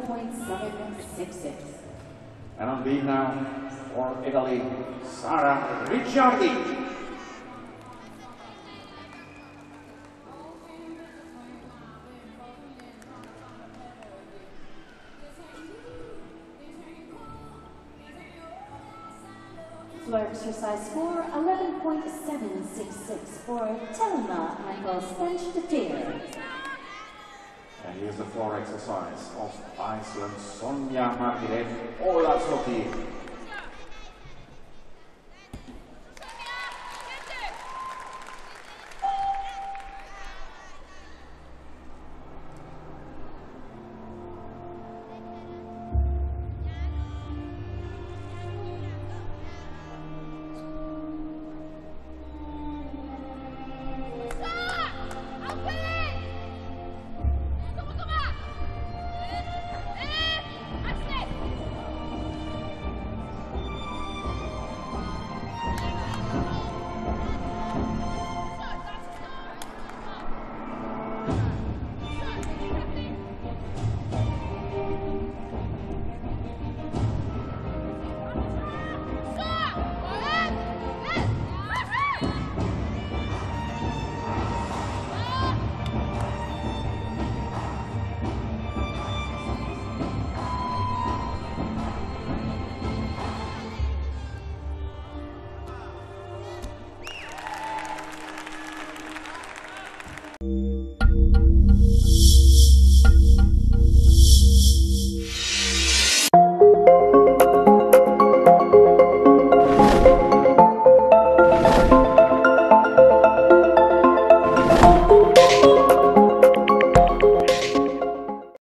11.766. And on beam now for Italy, Sara Ricciardi. Floor exercise score 11.766 for Telma Michael-Stench-Deter. And here's the floor exercise of Iceland, Sonja Martinet, Ólavsdóttir.